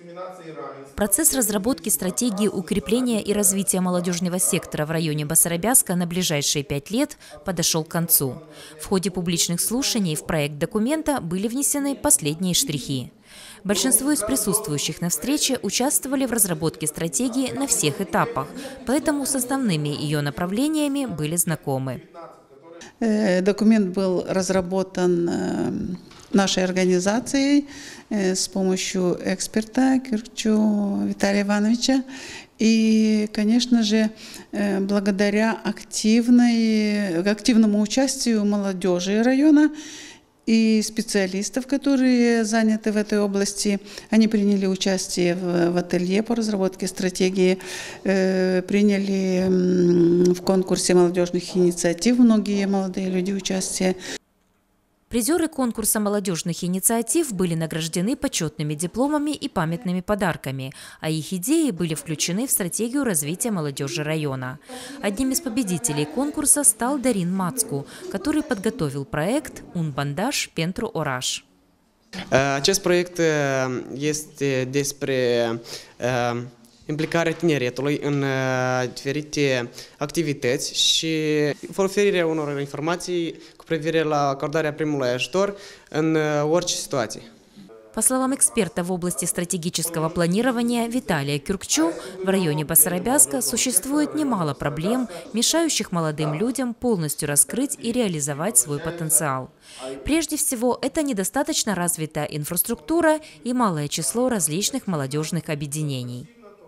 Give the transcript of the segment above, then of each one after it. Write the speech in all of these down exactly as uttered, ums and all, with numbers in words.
Процесс разработки стратегии укрепления и развития молодежного сектора в районе Басарабяска на ближайшие пять лет подошел к концу. В ходе публичных слушаний в проект документа были внесены последние штрихи. Большинство из присутствующих на встрече участвовали в разработке стратегии на всех этапах, поэтому с основными ее направлениями были знакомы. Документ был разработан нашей организацией с помощью эксперта Кюркчу Виталия Ивановича. И, конечно же, благодаря активной, активному участию молодежи района и специалистов, которые заняты в этой области, они приняли участие в, в ателье по разработке стратегии, э, приняли в конкурсе молодежных инициатив многие молодые люди участие. Призеры конкурса молодежных инициатив были награждены почетными дипломами и памятными подарками, а их идеи были включены в стратегию развития молодежи района. Одним из победителей конкурса стал Дарин Мацку, который подготовил проект «Un bandaj pentru oraș». Acest proiect este despre implicarea tineretului în diferite activități și oferirea unor informații cu privire la acordarea primului ajutor în orice situație. По словам эксперта в области стратегического планирования Виталия Кюркчу, в районе Басарабяска существует немало проблем, мешающих молодым людям полностью раскрыть и реализовать свой потенциал. Прежде всего, это недостаточно развитая инфраструктура и малое число различных молодежных объединений.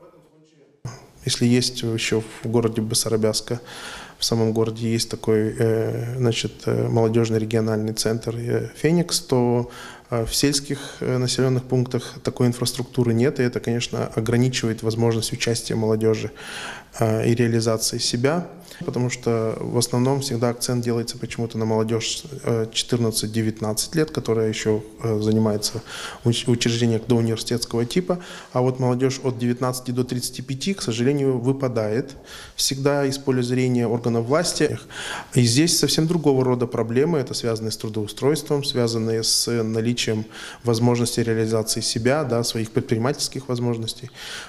Если есть еще в городе Басарабяска, в самом городе есть такой значит, молодежный региональный центр «Феникс», то в сельских населенных пунктах такой инфраструктуры нет, и это, конечно, ограничивает возможность участия молодежи и реализации себя, потому что в основном всегда акцент делается почему-то на молодежь четырнадцать-девятнадцать лет, которая еще занимается в учреждениях доуниверситетского типа, а вот молодежь от девятнадцати до тридцати пяти, к сожалению, выпадает всегда из поля зрения органов власти. И здесь совсем другого рода проблемы, это связанные с трудоустройством, связанные с наличием возможности реализации себя, да, своих предпринимательских возможностей.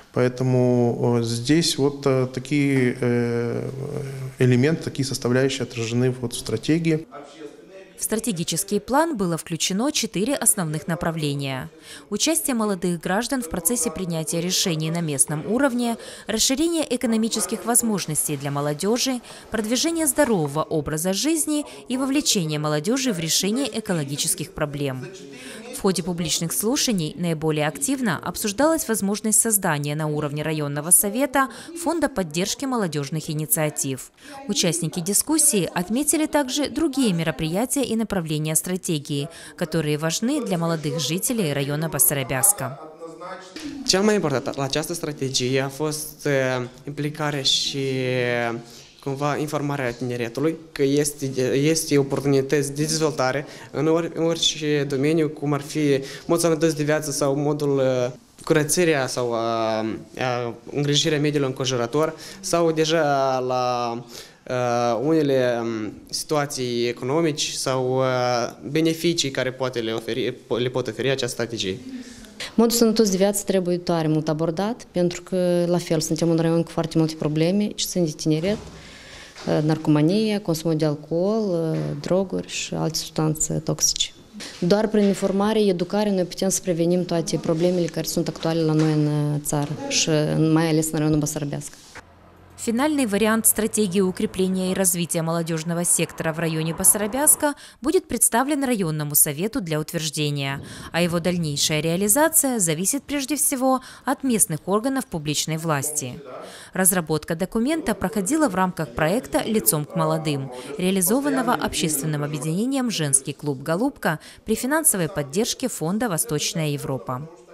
Поэтому здесь вот такие элементы, такие составляющие отражены вот в стратегии. В стратегический план было включено четыре основных направления. Участие молодых граждан в процессе принятия решений на местном уровне, расширение экономических возможностей для молодежи, продвижение здорового образа жизни и вовлечение молодежи в решение экологических проблем. В ходе публичных слушаний наиболее активно обсуждалась возможность создания на уровне районного совета фонда поддержки молодежных инициатив. Участники дискуссии отметили также другие мероприятия и направления стратегии, которые важны для молодых жителей района Басарабяска. Cel mai important la această strategie a fost implicarea și cumva informarea tineretului că este, este oportunități de dezvoltare în, ori, în orice domeniu, cum ar fi modul sănătății de viață sau modul curățirea sau a, a, îngrijirea mediului înconjurător sau deja la uh, unele situații economici sau uh, beneficii care poate le, oferi, le pot oferi această strategie. Modul sănătos de viață trebuie tare mult abordat, pentru că, la fel, suntem un raion cu foarte multe probleme ce țin de tineret, narcomanie, consumul de alcool, droguri și alte substanțe toxice. Doar prin informare, educare, noi putem să prevenim toate problemele care sunt actuale la noi în țară și mai ales în raionul Басарабяска. Финальный вариант стратегии укрепления и развития молодежного сектора в районе Басарабяска будет представлен районному совету для утверждения, а его дальнейшая реализация зависит прежде всего от местных органов публичной власти. Разработка документа проходила в рамках проекта «Лицом к молодым», реализованного общественным объединением «Женский клуб «Голубка» при финансовой поддержке Фонда «Восточная Европа».